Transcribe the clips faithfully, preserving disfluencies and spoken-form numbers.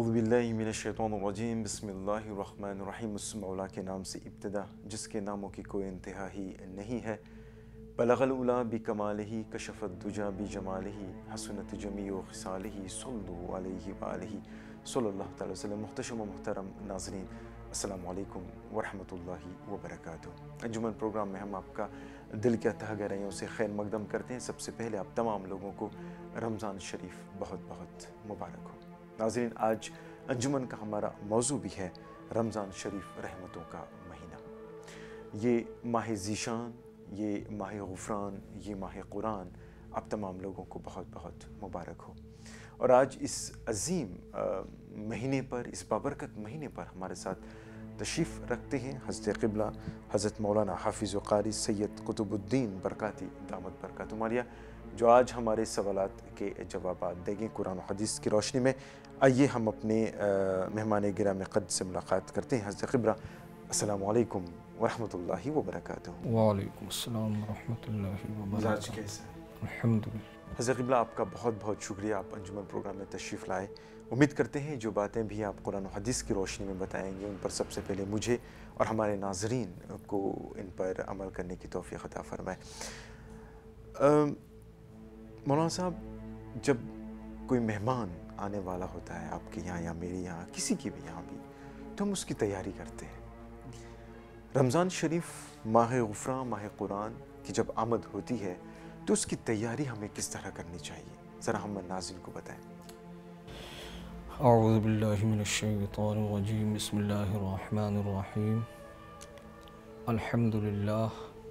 اعوذ باللہ من الشیطان الرجیم بسم اللہ الرحمن الرحیم اس مولا کے نام سے ابتدا جس کے ناموں کی کوئی انتہا ہی نہیں ہے. بلغ العلا بکمالہ کشف الدجا بجمالہ حسنت جمیع خصالہ صلو علیہ وآلہ صلی اللہ تعالی وسلم. محتشم و محترم ناظرین السلام علیکم ورحمۃ اللہ وبرکاتہ. انجمن پروگرام میں ہم آپ کا دل کے تہ گہرائیوں سے خیر مقدم کرتے ہیں. سب سے پہلے آپ تمام لوگوں کو رمضان شریف بہت بہت مبارک ہو. ناظرین آج انجمن کا ہمارا موضوع بھی ہے رمضان شریف رحمتوں کا مہینہ. یہ ماہ ذیشان، یہ ماہ غفران، یہ ماہ قرآن آپ تمام لوگوں کو بہت بہت مبارک ہو. اور آج اس عظیم مہینے پر، اس بابرکت مہینے پر ہمارے ساتھ تشریف رکھتے ہیں حضرت قبلہ حضرت مولانا حافظ و قاری سید قطب الدین برکاتی دامت برکاتہ عالیہ، جو آج ہمارے سوالات کے جوابات دیں گے قرآن و حدیث کی روشنی میں. آئیے ہم اپنے مہمان گرامی قد سے ملاقات کرتے ہیں. حضرت قبلہ السلام علیکم ورحمۃ اللہ وبرکاتہ. وعلیکم السلام ورحمۃ اللہ مزاج وبرکاتہ. کیسا ہے؟ الحمدللہ. حضرت قبلہ آپ کا بہت بہت شکریہ، آپ انجمن پروگرام میں تشریف لائے. امید کرتے ہیں جو باتیں بھی آپ قرآن و حدیث کی روشنی میں بتائیں گے ان پر سب سے پہلے مجھے اور ہمارے ناظرین کو ان پر عمل کرنے کی توفیق عطا فرمائے. مولانا صاحب، جب کوئی مہمان آنے والا ہوتا ہے آپ کے یہاں یا میرے یہاں، کسی کی بھی یہاں بھی، تو ہم اس کی تیاری کرتے ہیں. رمضان شریف ماہ غفران، ماہ قرآن کی جب آمد ہوتی ہے تو اس کی تیاری ہمیں کس طرح کرنی چاہیے؟ ذرا ہم ناظرین کو بتائیں. اعوذ باللہ من الشیطان الرجیم بسم اللہ الرحمن الرحیم. الحمدللہ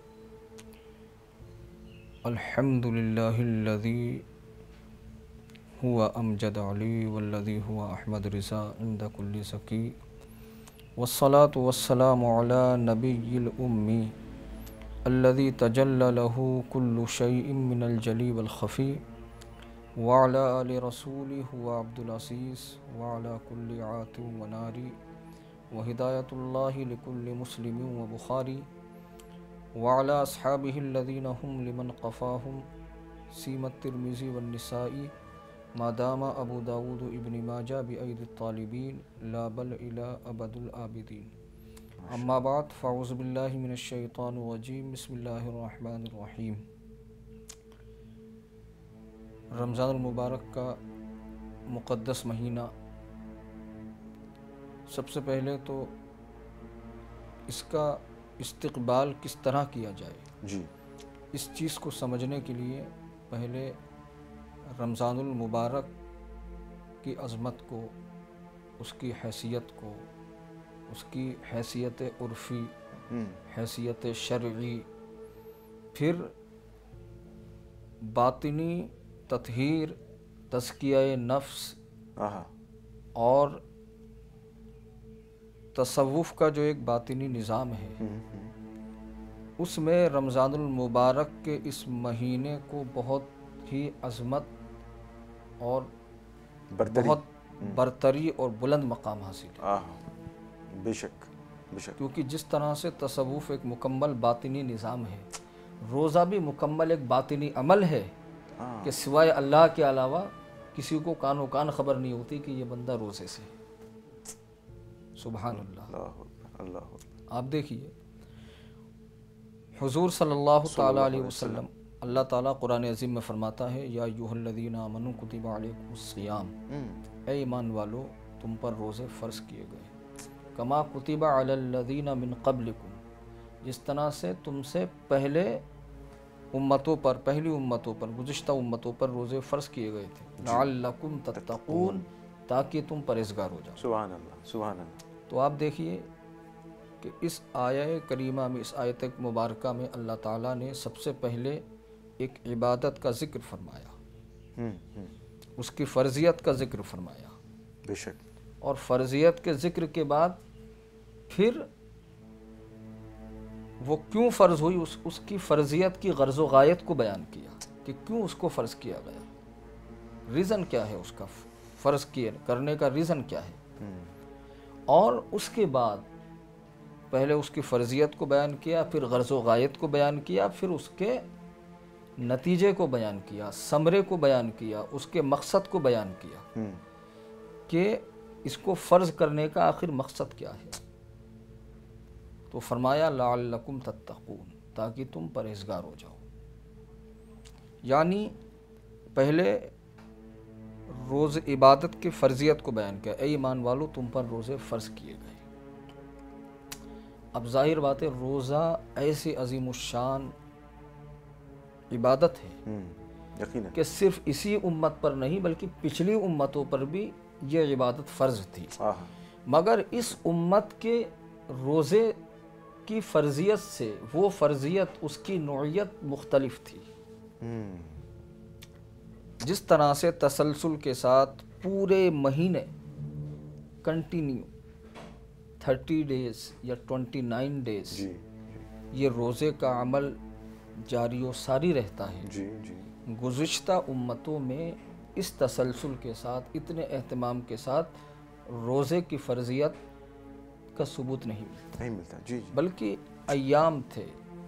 الحمدللہ الذی هو امجد علی والذی هو احمد رضا عند کل سکی والصلاة والسلام علی نبی الامی الذی تجلی له کل شیء من الجلی والخفی وعلی آل رسول هو عبد العزیز وعلی کل عات و ناری وہدایت اللہ لکل مسلم و بخاری وعلی اصحابہ الذین هم لمن قفاہم سیم الترمذی والنسائی ما دام ابو داود ابن ماجہ بأید الطالبین لا بل الى ابد العابدین. اما بعد فاعوذ باللہ من الشیطان الرجیم بسم اللہ الرحمن الرحیم. رمضان المبارک کا مقدس مہینہ، سب سے پہلے تو اس کا استقبال کس طرح کیا جائے، جی اس چیز کو سمجھنے کے لیے پہلے رمضان المبارک کی عظمت کو، اس کی حیثیت کو، اس کی حیثیت عرفی، حیثیت شرعی، پھر باطنی تطہیر، تزکیہ نفس اور تصوف کا جو ایک باطنی نظام ہے، اس میں رمضان المبارک کے اس مہینے کو بہت ہی عظمت اور برتری بہت برتری اور بلند مقام حاصل ہے. بے شک بے شک. کیونکہ جس طرح سے تصوف ایک مکمل باطنی نظام ہے، روزہ بھی مکمل ایک باطنی عمل ہے کہ سوائے اللہ کے علاوہ کسی کو کان و کان خبر نہیں ہوتی کہ یہ بندہ روزے سے. سبحان اللہ. اللہ آپ دیکھیے حضور صلی اللہ تعالیٰ علیہ وسلم، اللہ تعالیٰ قرآن عظیم میں فرماتا ہے یا ایھا الذین آمنوا کتب علیکم الصیام، اے ایمان والو تم پر روزے فرض کیے گئے، کما کتب علی الذین من قبلکم، جس طرح سے تم سے پہلے امتوں پر، پہلی امتوں پر، گزشتہ امتوں پر روزے فرض کیے گئے تھے، لعلکم تتقون، تاکہ تم پرہیزگار ہو جاؤ. سبحان اللہ سبحان اللہ. تو آپ دیکھیے کہ اس آیہ کریمہ میں، اس آیت مبارکہ میں اللہ تعالیٰ نے سب سے پہلے ایک عبادت کا ذکر فرمایا، اس کی فرضیت کا ذکر فرمایا. بے شک. اور فرضیت کے ذکر کے بعد پھر وہ کیوں فرض ہوئی، اس اس کی فرضیت کی غرض و غایت کو بیان کیا کہ کیوں اس کو فرض کیا گیا، ریزن کیا ہے اس کا فرض کیے کرنے کا، ریزن کیا ہے. اور اس کے بعد پہلے اس کی فرضیت کو بیان کیا، پھر غرض و غایت کو بیان کیا، پھر اس کے نتیجے کو بیان کیا، ثمرے کو بیان کیا، اس کے مقصد کو بیان کیا کہ اس کو فرض کرنے کا آخر مقصد کیا ہے؟ تو فرمایا لعلکم تتقون، تاکہ تم پرہیزگار ہو جاؤ۔ یعنی پہلے روز عبادت کی فرضیت کو بیان کیا، اے ایمان والو تم پر روزے فرض کیے گئے۔ اب ظاہر بات ہے روزہ ایسی عظیم الشان عبادت ہے یقیناً کہ صرف اسی امت پر نہیں بلکہ پچھلی امتوں پر بھی یہ عبادت فرض تھی، مگر اس امت کے روزے کی فرضیت سے وہ فرضیت، اس کی نوعیت مختلف تھی۔ جس طرح سے تسلسل کے ساتھ پورے مہینے کنٹینیو تھرٹی ڈیز یا ٹوینٹی نائن ڈیز یہ روزے کا عمل جاری و ساری رہتا ہے، جی جی گزشتہ امتوں میں اس تسلسل کے ساتھ اتنے اہتمام کے ساتھ روزے کی فرضیت کا ثبوت نہیں ملتا نہیں ملتا جی جی بلکہ ایام تھے،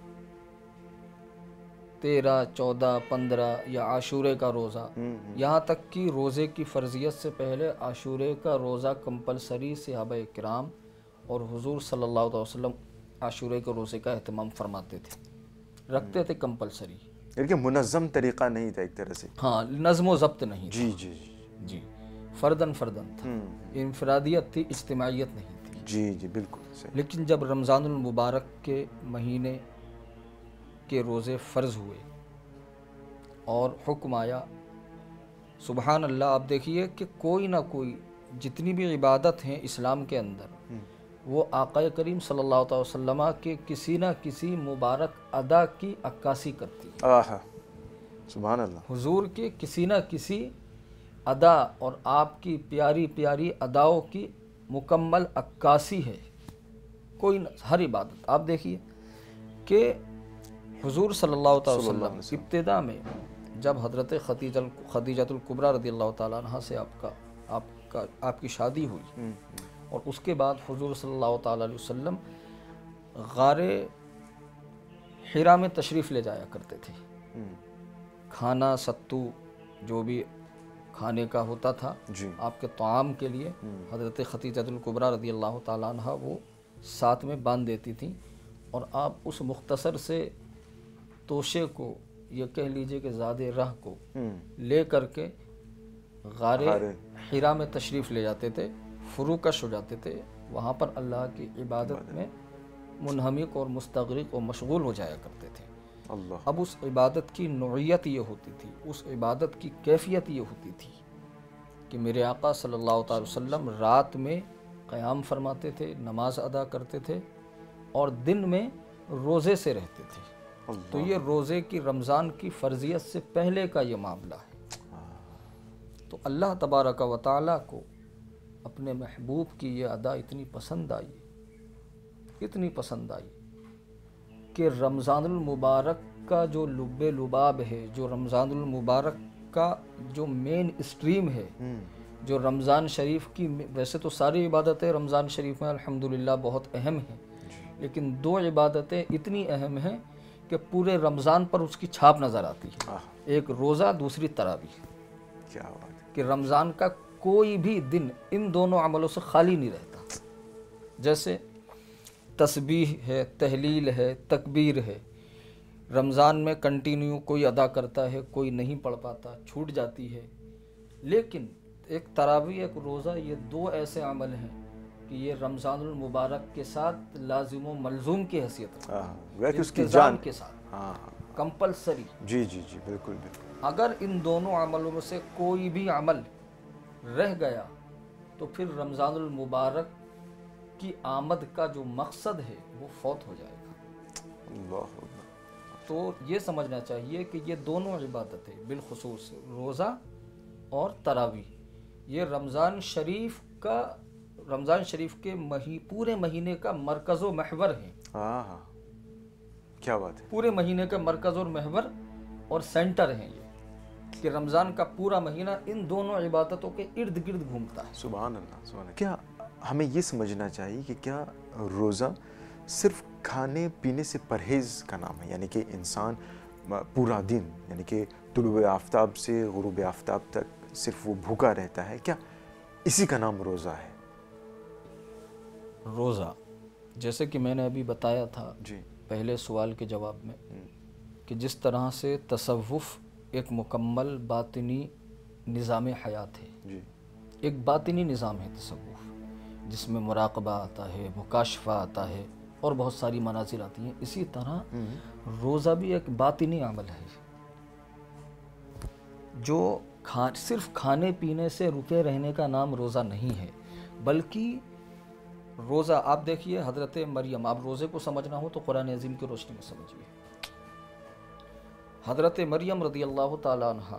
تیرہ چودہ پندرہ یا عاشورے کا روزہ، یہاں تک کہ روزے کی فرضیت سے پہلے عاشورے کا روزہ کمپلسری صحابہ کرام اور حضور صلی اللہ علیہ وسلم عاشورے کے روزے کا اہتمام فرماتے تھے، رکھتے تھے کمپلسری، لیکن منظم طریقہ نہیں تھا ایک طرح سے، ہاں نظم و ضبط نہیں جی جی جی فردن فردن تھا، انفرادیت تھی، اجتماعیت نہیں تھی۔ جی جی بالکل صحیح۔ لیکن جب رمضان المبارک کے مہینے کے روزے فرض ہوئے اور حکم آیا، سبحان اللہ، آپ دیکھیے کہ کوئی نہ کوئی جتنی بھی عبادت ہیں اسلام کے اندر وہ آقا کریم صلی اللہ علیہ وسلم کے کسی نہ کسی مبارک ادا کی عکاسی کرتی ہے۔ آہا سبحان اللہ، حضور کے کسی نہ کسی ادا اور آپ کی پیاری پیاری اداؤں کی مکمل عکاسی ہے، کوئی نہ ہر عبادت۔ آپ دیکھیے کہ حضور صلی اللہ علیہ وسلم ابتدا میں جب حضرت خدیجہ خدیجۃ الکبریٰ رضی اللہ تعالیٰ عنہ سے آپ کا آپ کا آپ کی شادی ہوئی، اور اس کے بعد حضور صلی اللہ تعالیٰ علیہ وسلم غار حرا میں تشریف لے جایا کرتے تھے، کھانا ستو جو بھی کھانے کا ہوتا تھا آپ کے طعام کے لیے حضرت خدیجۃ الکبریٰ رضی اللہ تعالیٰ عنہ وہ ساتھ میں باندھ دیتی تھیں، اور آپ اس مختصر سے توشے کو، یہ کہہ لیجئے کہ زادِ راہ کو لے کر کے غار حرا میں تشریف لے جاتے تھے، فروکش ہو جاتے تھے، وہاں پر اللہ کی عبادت میں منہمک اور مستغرق اور مشغول ہو جایا کرتے تھے۔ اللہ، اب اس عبادت کی نوعیت یہ ہوتی تھی، اس عبادت کی کیفیت یہ ہوتی تھی کہ میرے آقا صلی اللہ تعالی وسلم رات میں قیام فرماتے تھے، نماز ادا کرتے تھے، اور دن میں روزے سے رہتے تھے۔ تو یہ روزے کی رمضان کی فرضیت سے پہلے کا یہ معاملہ ہے۔ تو اللہ تبارک و تعالیٰ کو اپنے محبوب کی یہ ادا اتنی پسند آئی، اتنی پسند آئی کہ رمضان المبارک کا جو لب لباب ہے، جو رمضان المبارک کا جو مین اسٹریم ہے، جو رمضان شریف کی، ویسے تو ساری عبادتیں رمضان شریف میں الحمدللہ بہت اہم ہیں، لیکن دو عبادتیں اتنی اہم ہیں کہ پورے رمضان پر اس کی چھاپ نظر آتی ہے، ایک روزہ، دوسری تراویح۔ کیا بات ہے کہ رمضان کا کوئی بھی دن ان دونوں عملوں سے خالی نہیں رہتا، جیسے تسبیح ہے، تحلیل ہے، تکبیر ہے، رمضان میں کنٹینیو کوئی ادا کرتا ہے، کوئی نہیں پڑھ پاتا، چھوٹ جاتی ہے، لیکن ایک تراویح، ایک روزہ، یہ دو ایسے عمل ہیں کہ یہ رمضان المبارک کے ساتھ لازم و ملزوم کی حیثیت ہے، اس کی التزام جان کے ساتھ، کمپلسری۔ جی جی جی بالکل بالکل۔ اگر ان دونوں عملوں میں سے کوئی بھی عمل رہ گیا تو پھر رمضان المبارک کی آمد کا جو مقصد ہے وہ فوت ہو جائے گا۔ اللہ، تو یہ سمجھنا چاہیے کہ یہ دونوں عبادتیں، بالخصوص روزہ اور تراویح، یہ رمضان شریف کا، رمضان شریف کے مہی پورے مہینے کا مرکز و محور ہے۔ ہاں کیا بات ہے، پورے مہینے کا مرکز اور محور اور سینٹر ہیں یہ، کہ رمضان کا پورا مہینہ ان دونوں عبادتوں کے ارد گرد گھومتا ہے۔ سبحان اللہ سبحان اللہ۔ کیا ہمیں یہ سمجھنا چاہیے کہ کیا روزہ صرف کھانے پینے سے پرہیز کا نام ہے، یعنی کہ انسان پورا دن، یعنی کہ طلوع آفتاب سے غروب آفتاب تک صرف وہ بھوکا رہتا ہے؟ کیا اسی کا نام روزہ ہے. روزہ جیسے کہ میں نے ابھی بتایا تھا جی پہلے سوال کے جواب میں کہ جس طرح سے تصوف ایک مکمل باطنی نظام حیات ہے، جی ایک باطنی نظام ہے تصوف، جس میں مراقبہ آتا ہے، مکاشفہ آتا ہے اور بہت ساری منازل آتی ہیں، اسی طرح روزہ بھی ایک باطنی عمل ہے جو کھا صرف کھانے پینے سے رکے رہنے کا نام روزہ نہیں ہے، بلکہ روزہ آپ دیکھیے حضرت مریم، آپ روزے کو سمجھنا ہو تو قرآن عظیم کی روشنی میں سمجھیے. حضرت مریم رضی اللہ تعالیٰ عنہ،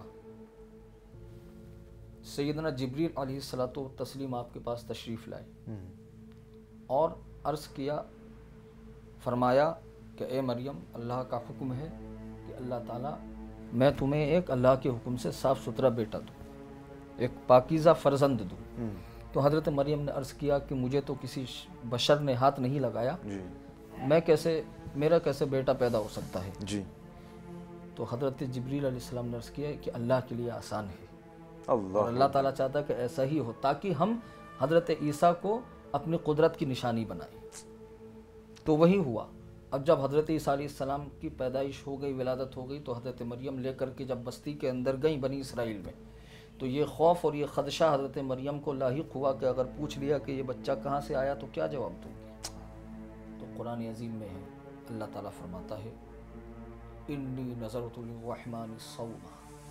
سیدنا جبریل علیہ الصلوۃ والتسلیم آپ کے پاس تشریف لائے اور عرض کیا، فرمایا کہ اے مریم، اللہ کا حکم ہے کہ اللہ تعالیٰ میں تمہیں ایک اللہ کے حکم سے صاف ستھرا بیٹا دوں، ایک پاکیزہ فرزند دوں. تو حضرت مریم نے عرض کیا کہ مجھے تو کسی بشر نے ہاتھ نہیں لگایا، جی میں کیسے میرا کیسے بیٹا پیدا ہو سکتا ہے؟ جی تو حضرت جبریل علیہ السلام نے عرض کیا کہ اللہ کے لیے آسان ہے، اللہ اور اللہ تعالیٰ چاہتا ہے کہ ایسا ہی ہو تاکہ ہم حضرت عیسیٰ کو اپنی قدرت کی نشانی بنائیں. تو وہی ہوا. اب جب حضرت عیسیٰ علیہ السلام کی پیدائش ہو گئی، ولادت ہو گئی، تو حضرت مریم لے کر کے جب بستی کے اندر گئیں بنی اسرائیل میں، تو یہ خوف اور یہ خدشہ حضرت مریم کو لاحق ہوا کہ اگر پوچھ لیا کہ یہ بچہ کہاں سے آیا تو کیا جواب دوں گی. تو قرآن عظیم میں ہے، اللہ تعالیٰ فرماتا ہے انی نذرت للرحمن صوما.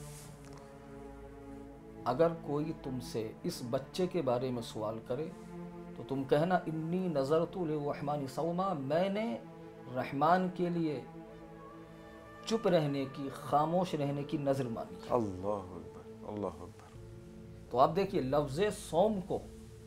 اگر کوئی تم سے اس بچے کے بارے میں سوال کرے تو تم کہنا انی نذرت للرحمن صوما، میں نے رحمان کے لیے چپ رہنے کی، خاموش رہنے کی نظر مانی. اللہ اکبر اللہ اکبر. تو آپ دیکھیے لفظ صوم کو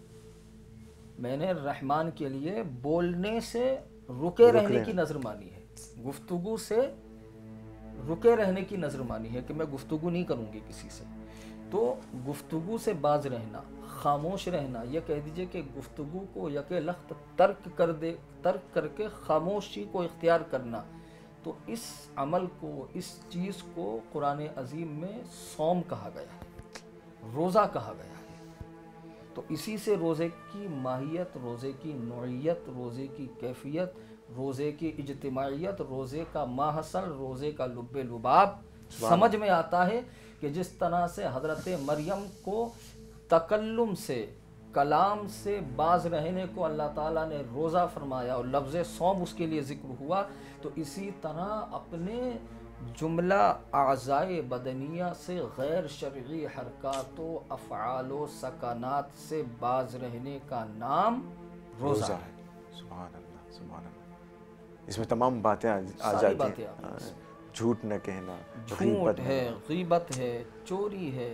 میں نے رحمان کے لیے بولنے سے رکے رہنے کی نظر مانی ہے، گفتگو سے رکے رہنے کی نظر مانی ہے کہ میں گفتگو نہیں کروں گی کسی سے. تو گفتگو سے باز رہنا، خاموش رہنا، یہ کہہ دیجئے کہ گفتگو کو یکے لخت ترک کر دے ترک کر کے خاموشی کو اختیار کرنا، تو اس عمل کو، اس چیز کو قرآن عظیم میں صوم کہا گیا ہے، روزہ کہا گیا ہے. تو اسی سے روزے کی ماہیت، روزے کی نوعیت، روزے کی کیفیت، روزے کی اجتماعیت، روزے کا ماحصل، روزے کا لب لباب سمجھ میں آتا ہے کہ جس طرح سے حضرت مریم کو تکلم سے، کلام سے باز رہنے کو اللہ تعالیٰ نے روزہ فرمایا اور لفظ صوم اس کے لیے ذکر ہوا، تو اسی طرح اپنے جملہ اعضائے بدنیہ سے غیر شرعی حرکات و افعال و سکنات سے باز رہنے کا نام روزہ ہے. سبحان اللہ سبحان اللہ. اس میں تمام باتیں آ جاتی ہیں، جھوٹ نہ کہنا، جھوٹ ہے، غیبت ہے، چوری ہے،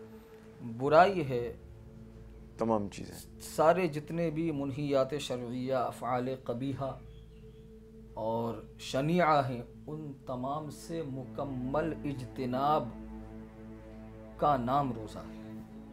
برائی ہے، تمام چیزیں، سارے جتنے بھی منہیات شرعیہ، افعال قبیحہ اور شنیعہ ہیں، ان تمام سے مکمل اجتناب کا نام روزہ ہے.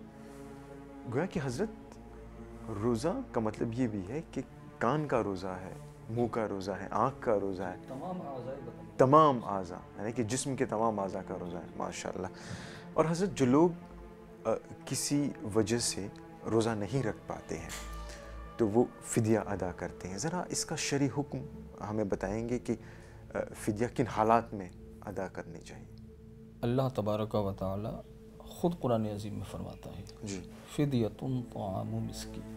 گویا کہ حضرت روزہ کا مطلب یہ بھی ہے کہ کان کا روزہ ہے، منہ کا روزہ ہے، آنکھ کا روزہ ہے، تمام اعضاء بدن، تمام اعضاء، یعنی کہ جسم کے تمام اعضاء کا روزہ ہے. ماشاءاللہ. اور حضرت جو لوگ کسی وجہ سے روزہ نہیں رکھ پاتے ہیں تو وہ فدیہ ادا کرتے ہیں، ذرا اس کا شرعی حکم ہمیں بتائیں گے کہ فدیہ کن حالات میں ادا کرنی چاہیے؟ اللہ تبارک و تعالی خود قرآن عظیم میں فرماتا ہے جی فدیۃ طعام مسکین،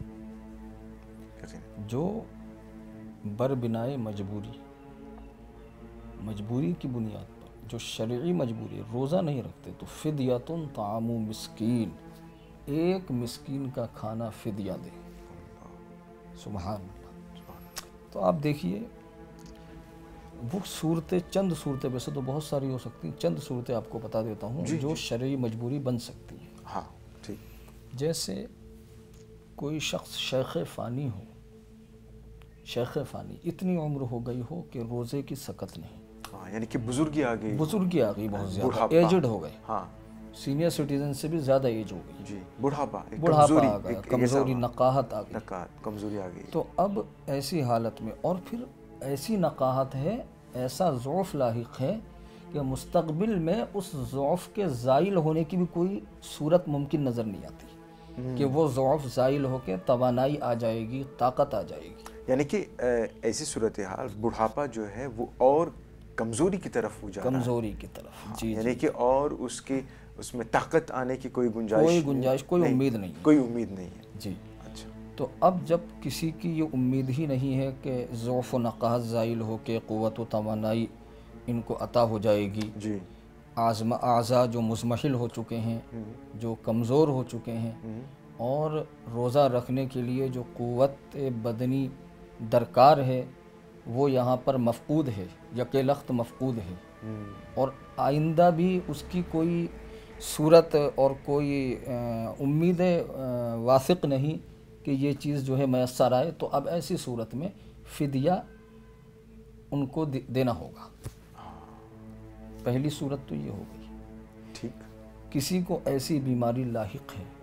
جو بر بنائے مجبوری، مجبوری کی بنیاد پر جو شرعی مجبوری روزہ نہیں رکھتے تو فدیۃ طعام مسکین، ایک مسکین کا کھانا فدیہ دے. سبحان اللہ. تو آپ دیکھیے وہ صورتیں، چند صورتیں، ویسے تو بہت ساری ہو سکتی ہیں، چند صورتیں آپ کو بتا دیتا ہوں جی جو جی. شرعی مجبوری بن سکتی ہیں. ہاں ٹھیک. جیسے کوئی شخص شیخ فانی ہو، شیخ فانی اتنی عمر ہو گئی ہو کہ روزے کی سکت نہیں، ہاں یعنی کہ بزرگی آ گئی، بزرگی آ گئی، بہت زیادہ بڑھاپا، ایجڈ ہو گئے، ہاں سینئر سٹیزن سے بھی زیادہ ایج ہو گئی، جی بڑھاپا، ایک بڑھاپا کمزوری، آ گیا، ایک کمزوری، نقاہت آ گئی. نقاہت، کمزوری آ گئی. تو اب ایسی حالت میں، اور پھر ایسی نقاہت ہے، ایسا ضعف لاحق ہے کہ مستقبل میں اس ضعف کے زائل ہونے کی بھی کوئی صورت ممکن نظر نہیں آتی. کہ وہ ضعف زائل ہو کے توانائی آ جائے گی، طاقت آ جائے گی. یعنی کہ ایسی صورتحال بڑھاپا جو ہے وہ اور کمزوری کی طرف ہو جا رہا ہے، کمزوری کی طرف. جی یعنی کہ اور اس کی اس میں طاقت آنے کی کوئی گنجائش کوئی گنجائش کوئی امید نہیں ہے. کوئی امید نہیں ہے. جی. اچھا. تو اب جب کسی کی یہ امید ہی نہیں ہے کہ ضعف و نقاہت زائل ہو کے قوت و توانائی ان کو عطا ہو جائے گی، جی. آزما اعضاء جو مزمحل ہو چکے ہیں، جو کمزور ہو چکے ہیں، اور روزہ رکھنے کے لیے جو قوت بدنی درکار ہے وہ یہاں پر مفقود ہے، یکلخت مفقود ہے، اور آئندہ بھی اس کی کوئی صورت اور کوئی امید واثق نہیں کہ یہ چیز جو ہے میسر آئے. تو اب ایسی صورت میں فدیہ ان کو دینا ہوگا. پہلی صورت تو یہ ہو گئی. ٹھیک. کسی کو ایسی بیماری لاحق ہے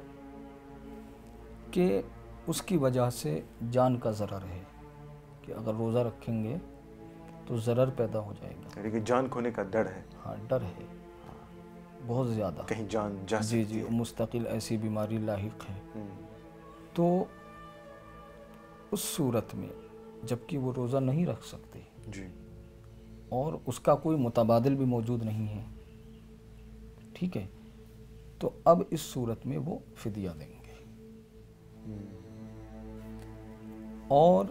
کہ اس کی وجہ سے جان کا ضرر ہے، کہ اگر روزہ رکھیں گے تو ضرر پیدا ہو جائے گا. یعنی کہ جان کھونے کا ڈر ہے. ہاں، ڈر ہے بہت زیادہ. کہیں جان جا سکتی ہے. جی جی مستقل ایسی بیماری لاحق ہے. تو اس صورت میں جبکہ وہ روزہ نہیں رکھ سکتے، جی، اور اس کا کوئی متبادل بھی موجود نہیں ہے، ٹھیک ہے، تو اب اس صورت میں وہ فدیہ دیں گے. اور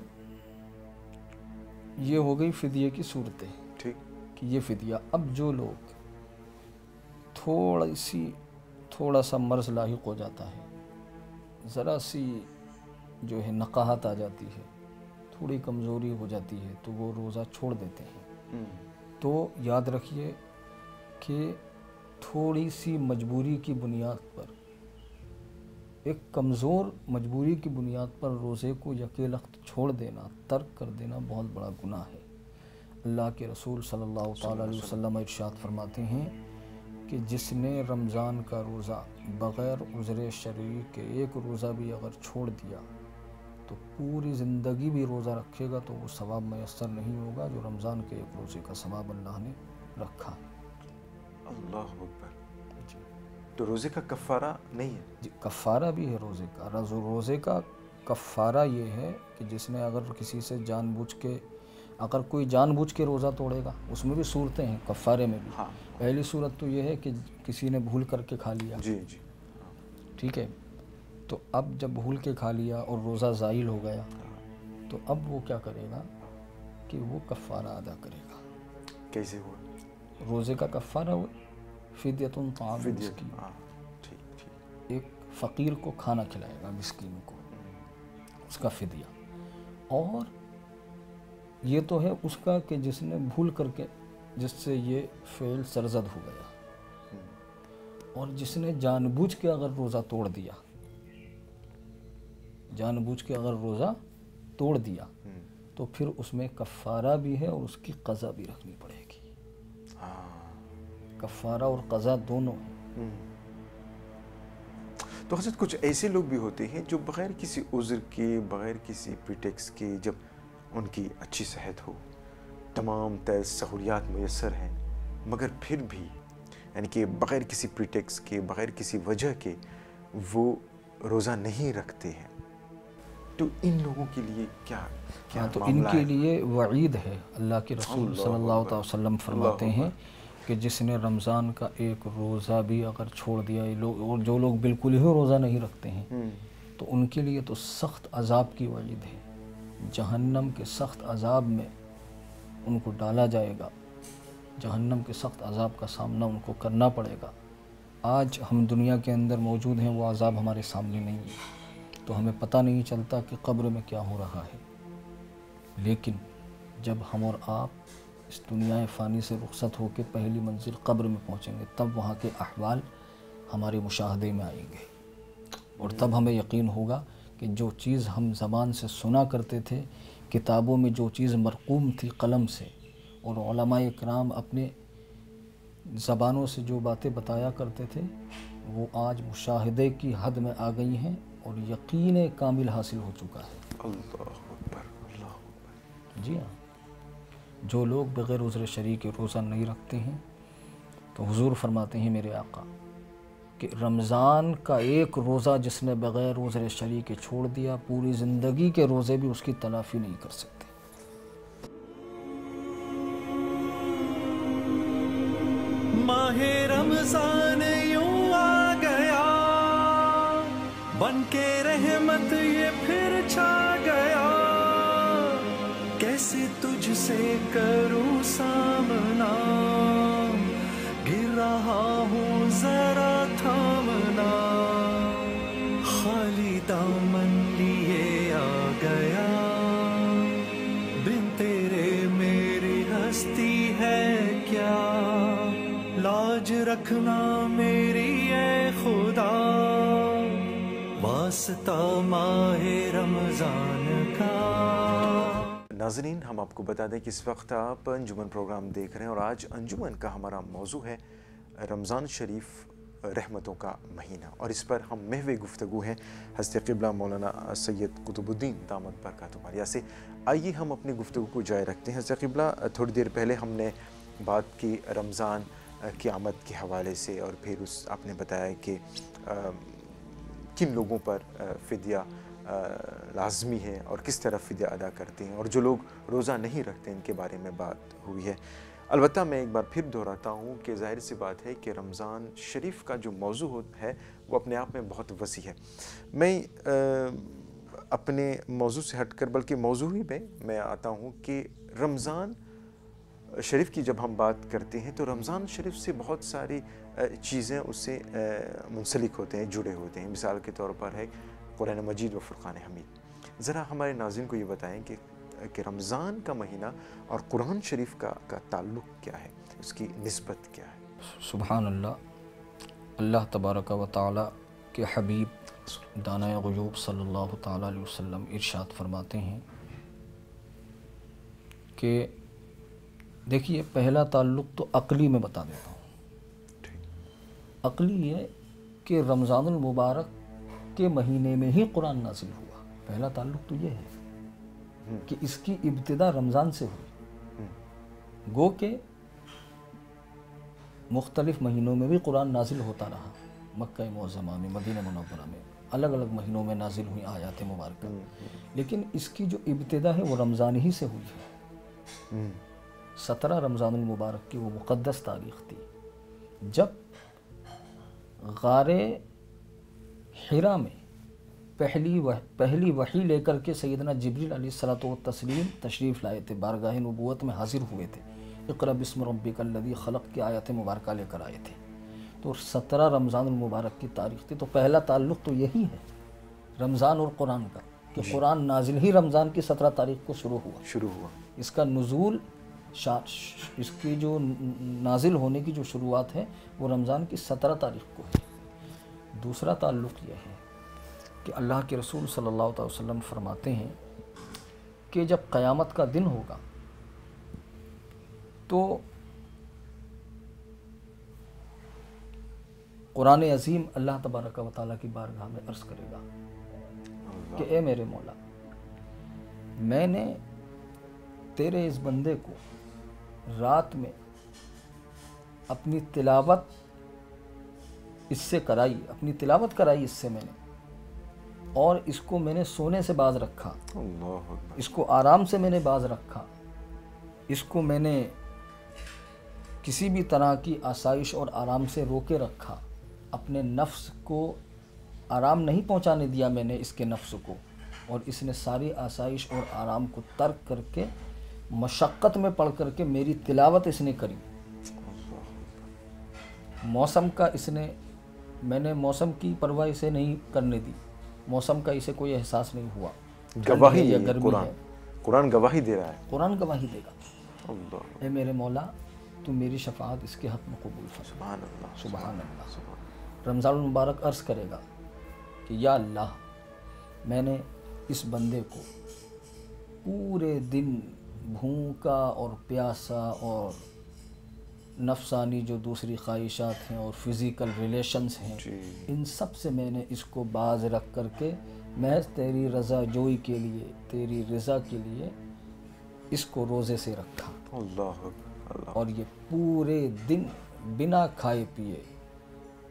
یہ ہو گئی فدیے کی صورتیں. ٹھیک. کہ یہ فدیہ. اب جو لوگ تھوڑی سی تھوڑا سا مرض لاحق ہو جاتا ہے، ذرا سی جو ہے نقاہت آ جاتی ہے، تھوڑی کمزوری ہو جاتی ہے، تو وہ روزہ چھوڑ دیتے ہیں. تو یاد رکھیے کہ تھوڑی سی مجبوری کی بنیاد پر، ایک کمزور مجبوری کی بنیاد پر روزے کو یکلخت چھوڑ دینا، ترک کر دینا بہت بڑا گناہ ہے. اللہ کے رسول صلی اللہ تعالیٰ علیہ وسلم ارشاد فرماتے ہیں کہ جس نے رمضان کا روزہ بغیر عذر شرعی کے ایک روزہ بھی اگر چھوڑ دیا تو پوری زندگی بھی روزہ رکھے گا تو وہ ثواب میسر نہیں ہوگا جو رمضان کے ایک روزے کا ثواب اللہ نے رکھا. اللہ اکبر. جی. تو روزے کا کفارہ نہیں ہے؟ جی، کفارہ بھی ہے روزے کا. روزے کا کفارہ یہ ہے کہ جس نے اگر کسی سے جان بوجھ کے، اگر کوئی جان بوجھ کے روزہ توڑے گا، اس میں بھی صورتیں ہیں کفارے میں بھی. ہاں. پہلی صورت تو یہ ہے کہ کسی نے بھول کر کے کھا لیا. جی جی. ٹھیک ہے. تو اب جب بھول کے کھا لیا اور روزہ زائل ہو گیا تو اب وہ کیا کرے گا کہ وہ کفارہ ادا کرے گا. کیسے ہوا؟ روزے کا کفارہ ہوا فدیۃ طعام فدیہ. مسکین. ہاں. ٹھیک ٹھیک. ایک فقیر کو کھانا کھلائے گا، مسکین کو، اس کا فدیہ. اور یہ تو ہے اس کا کہ جس نے بھول کر کے، جس سے یہ فعل سرزد ہو گیا. اور جس نے جان بوجھ کے اگر روزہ توڑ دیا، جان بوجھ کے اگر روزہ توڑ دیا تو پھر اس میں کفارہ بھی ہے اور اس کی قضا بھی رکھنی پڑے گی. کفارہ اور قضا دونوں ہیں. تو حضرت کچھ ایسے لوگ بھی ہوتے ہیں جو بغیر کسی عذر کے، بغیر کسی پریٹیکس کے، جب ان کی اچھی صحت ہو، تمام تر سہولیات میسر ہیں، مگر پھر بھی یعنی کہ بغیر کسی پریٹیکس کے، بغیر کسی وجہ کے وہ روزہ نہیں رکھتے ہیں. تو ان لوگوں کے لیے کیا کیا تو ان کے لیے وعید ہے. اللہ کے رسول صلی اللہ علیہ وسلم فرماتے ہیں کہ جس نے رمضان کا ایک روزہ بھی اگر چھوڑ دیا، اور جو لوگ بالکل ہی روزہ نہیں رکھتے ہیں تو ان کے لیے تو سخت عذاب کی وعید ہے. جہنم کے سخت عذاب میں ان کو ڈالا جائے گا، جہنم کے سخت عذاب کا سامنا ان کو کرنا پڑے گا. آج ہم دنیا کے اندر موجود ہیں، وہ عذاب ہمارے سامنے نہیں ہے تو ہمیں پتہ نہیں چلتا کہ قبر میں کیا ہو رہا ہے. لیکن جب ہم اور آپ اس دنیا فانی سے رخصت ہو کے پہلی منزل قبر میں پہنچیں گے تب وہاں کے احوال ہمارے مشاہدے میں آئیں گے، اور تب ہمیں یقین ہوگا کہ جو چیز ہم زبان سے سنا کرتے تھے، کتابوں میں جو چیز مرقوم تھی قلم سے، اور علماء اکرام اپنے زبانوں سے جو باتیں بتایا کرتے تھے، وہ آج مشاہدے کی حد میں آ گئی ہیں اور یقین کامل حاصل ہو چکا ہے. اللہ اکبر. اللہ اکبر. جی ہاں. جو لوگ بغیر عذر شرعی کے روزہ نہیں رکھتے ہیں تو حضور فرماتے ہیں میرے آقا کہ رمضان کا ایک روزہ جس نے بغیر عذر شرعی کے چھوڑ دیا پوری زندگی کے روزے بھی اس کی تلافی نہیں کر سکتے۔ ماہ رمضان یوں آ گیا بن کے رحمت یہ پھر چھا گیا، کیسے تجھ سے کروں سامنا، گر رہا ہوں ذرا تھامنا، خالی دامن لیے آ گیا، بن تیرے میری ہستی ہے کیا، لاج رکھنا میری اے خدا، واسطہ ماہ رمضان کا۔ ناظرین، ہم آپ کو بتا دیں کہ اس وقت آپ انجمن پروگرام دیکھ رہے ہیں، اور آج انجمن کا ہمارا موضوع ہے رمضان شریف رحمتوں کا مہینہ، اور اس پر ہم محو گفتگو ہیں حضرت قبلہ مولانا سید قطب الدین دامت برکاتہ عالیہ سے۔ آئیے ہم اپنی گفتگو کو جاری رکھتے ہیں۔ حضرت قبلہ، تھوڑی دیر پہلے ہم نے بات کی رمضان کی آمد کے حوالے سے، اور پھر اس آپ نے بتایا کہ کن لوگوں پر فدیہ لازمی ہے اور کس طرح فدیہ ادا کرتے ہیں، اور جو لوگ روزہ نہیں رکھتے ان کے بارے میں بات ہوئی ہے۔ البتہ میں ایک بار پھر دہراتا ہوں کہ ظاہر سی بات ہے کہ رمضان شریف کا جو موضوع ہے وہ اپنے آپ میں بہت وسیع ہے۔ میں اپنے موضوع سے ہٹ کر بلکہ موضوعی میں میں آتا ہوں کہ رمضان شریف کی جب ہم بات کرتے ہیں تو رمضان شریف سے بہت ساری چیزیں اس سے منسلک ہوتے ہیں، جڑے ہوتے ہیں۔ مثال کے طور پر ہے قرآن مجید و فرقان حمید۔ ذرا ہمارے ناظرین کو یہ بتائیں کہ کہ رمضان کا مہینہ اور قرآن شریف کا کا تعلق کیا ہے، اس کی نسبت کیا ہے؟ سبحان اللہ۔ اللہ تبارک و تعالی کے حبیب دانائے غیوب صلی اللہ تعالی علیہ وسلم ارشاد فرماتے ہیں کہ دیکھیے، پہلا تعلق تو عقلی میں بتا دیتا ہوں۔ عقلی یہ کہ رمضان المبارک کے مہینے میں ہی قرآن نازل ہوا، پہلا تعلق تو یہ ہے کہ اس کی ابتدا رمضان سے ہوئی، گو کہ مختلف مہینوں میں بھی قرآن نازل ہوتا رہا، مکہ معظمہ میں، مدینہ منورہ میں، الگ الگ مہینوں میں نازل ہوئی آیات مبارکہ، لیکن اس کی جو ابتدا ہے وہ رمضان ہی سے ہوئی ہے۔ سترہ رمضان المبارک کی وہ مقدس تاریخ تھی جب غار حرا میں پہلی پہلی وحی لے کر کے سیدنا جبریل علیہ الصلوۃ والتسلیم تشریف لائے تھے، بارگاہ نبوت میں حاضر ہوئے تھے، اقرأ بسم ربک الذی خلق کی آیات مبارکہ لے کر آئے تھے۔ تو سترہ رمضان المبارک کی تاریخ تھی، تو پہلا تعلق تو یہی ہے رمضان اور قرآن کا، کہ قرآن نازل ہی رمضان کی سترہ تاریخ کو شروع ہوا شروع ہوا اس کا نزول، اس کی جو نازل ہونے کی جو شروعات ہے وہ رمضان کی سترہ تاریخ کو ہے۔ دوسرا تعلق یہ ہے کہ اللہ کے رسول صلی اللہ علیہ وسلم فرماتے ہیں کہ جب قیامت کا دن ہوگا تو قرآن عظیم اللہ تبارک و تعالیٰ کی بارگاہ میں عرض کرے گا کہ اے میرے مولا، میں نے تیرے اس بندے کو رات میں اپنی تلاوت اس سے کرائی، اپنی تلاوت کرائی اس سے میں نے، اور اس کو میں نے سونے سے باز رکھا، اس کو آرام سے میں نے باز رکھا، اس کو میں نے کسی بھی طرح کی آسائش اور آرام سے روکے رکھا، اپنے نفس کو آرام نہیں پہنچانے دیا میں نے اس کے نفس کو، اور اس نے ساری آسائش اور آرام کو ترک کر کے مشقت میں پڑھ کر کے میری تلاوت اس نے کری۔ موسم کا اس نے میں نے موسم کی پرواہ اسے نہیں کرنے دی، موسم کا اسے کوئی احساس نہیں ہوا، گواہی یا گرمی قرآن ہے، قرآن گواہی دے رہا ہے، قرآن گواہی دے گا۔ اللہ، اے میرے مولا، تو میری شفاعت اس کے حق میں قبول فرما۔ سبحان اللہ، سبحان اللہ۔ رمضان المبارک عرض کرے گا کہ یا اللہ، میں نے اس بندے کو پورے دن بھوکا اور پیاسا اور نفسانی جو دوسری خواہشات ہیں اور فزیکل ریلیشنز ہیں، ان سب سے میں نے اس کو باز رکھ کر کے محض تیری رضا جوئی کے لیے، تیری رضا کے لیے اس کو روزے سے رکھا، اللہ اللہ، اور یہ پورے دن بنا کھائے پیے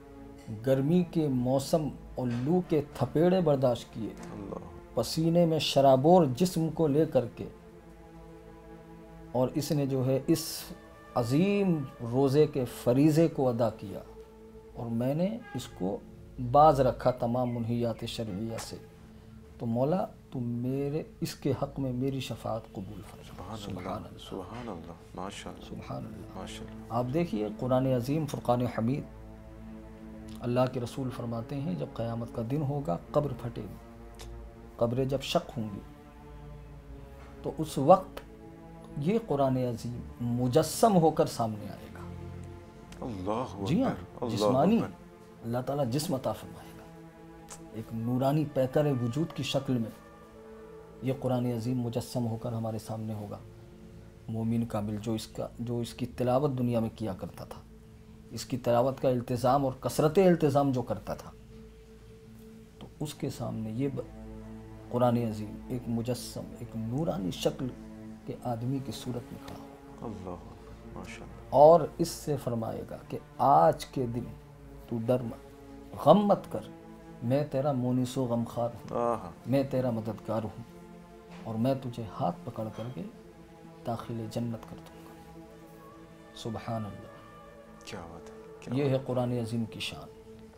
گرمی کے موسم اور لو کے تھپیڑے برداشت کیے، اللہ پسینے میں شرابور جسم کو لے کر کے، اور اس نے جو ہے اس عظیم روزے کے فریضے کو ادا کیا، اور میں نے اس کو باز رکھا تمام منہیات شرعیہ سے، تو مولا تو میرے اس کے حق میں میری شفاعت قبول فرما۔ سبحان اللہ سبحان اللہ ماشاء اللہ سبحان اللہ۔ ماشاء اللہ۔ آپ دیکھیے قرآن عظیم فرقان حمید، اللہ کے رسول فرماتے ہیں جب قیامت کا دن ہوگا قبر پھٹے گی، قبریں جب شق ہوں گی، تو اس وقت یہ قرآن عظیم مجسم ہو کر سامنے آئے گا۔ اللہ جی ہاں، اکبر، اللہ جسمانی، اکبر۔ اللہ تعالیٰ جسم عطا فرمائے گا، ایک نورانی پیکر وجود کی شکل میں یہ قرآن عظیم مجسم ہو کر ہمارے سامنے ہوگا۔ مومن کامل جو اس کا جو اس کی تلاوت دنیا میں کیا کرتا تھا، اس کی تلاوت کا التزام اور کثرت التزام جو کرتا تھا، تو اس کے سامنے یہ قرآن عظیم ایک مجسم، ایک نورانی شکل کے آدمی کی صورت میں کھڑا ہوگا، اللہ اکبر ماشاء اللہ۔ اور اس سے فرمائے گا کہ آج کے دن تو ڈر مت، غم مت کر، میں تیرا مونس و غمخوار ہوں، آہا میں تیرا مددگار ہوں، اور میں تجھے ہاتھ پکڑ کر کے داخل جنت کر دوں گا۔ سبحان اللہ، کیا بات ہے، کیا یہ ہے قرآن عظیم کی شان۔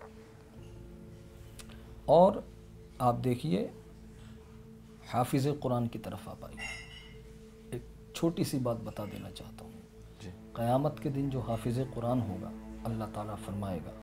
اور آپ دیکھیے حافظ قرآن کی طرف آپ آئیے، ایک چھوٹی سی بات بتا دینا چاہتا ہوں۔ جی قیامت کے دن جو حافظ قرآن ہوگا، اللہ تعالیٰ فرمائے گا